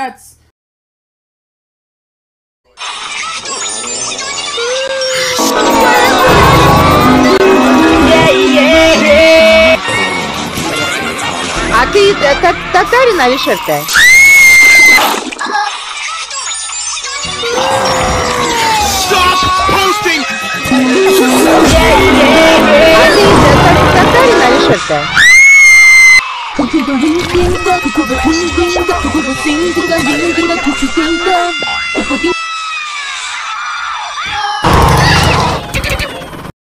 stats. А ты татарин или что ты? Stop posting! А ты татарин или что ты? 그거 링딩가 그거 링딩가 그거 싱딩가 링딩가 그거 싱딩가 그거